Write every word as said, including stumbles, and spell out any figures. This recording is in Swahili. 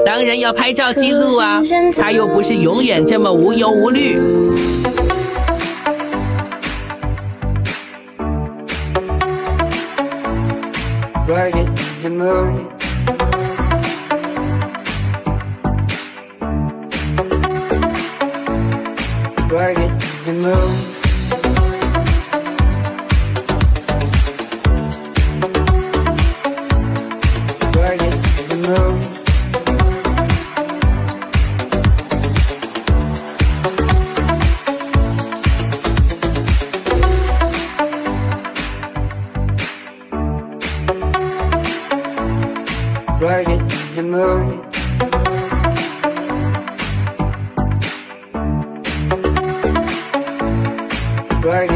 当然要拍照记录啊，他又不是永远这么无忧无虑。 Brighter than the moon. Brighter than the moon. Brighter than the moon. Brighter than the moon. Brighter